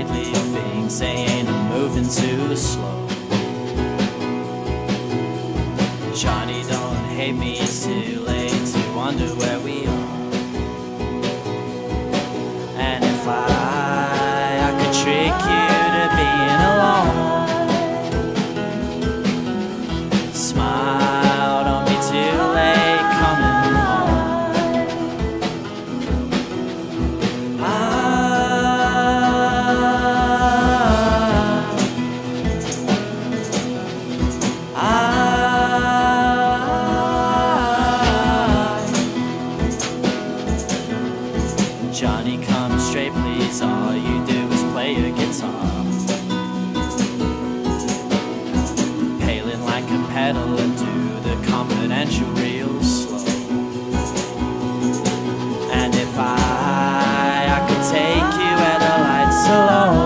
lately things they ain't moving too slow. Johnny, don't hate me, it's too late to wonder where we are. And if I could trick you to being alone, smile, don't be too late coming home. Johnny, come straight please, all you do is play your guitar, paling like a pedal and do the confidential real slow. And if I could take you where the lights are low,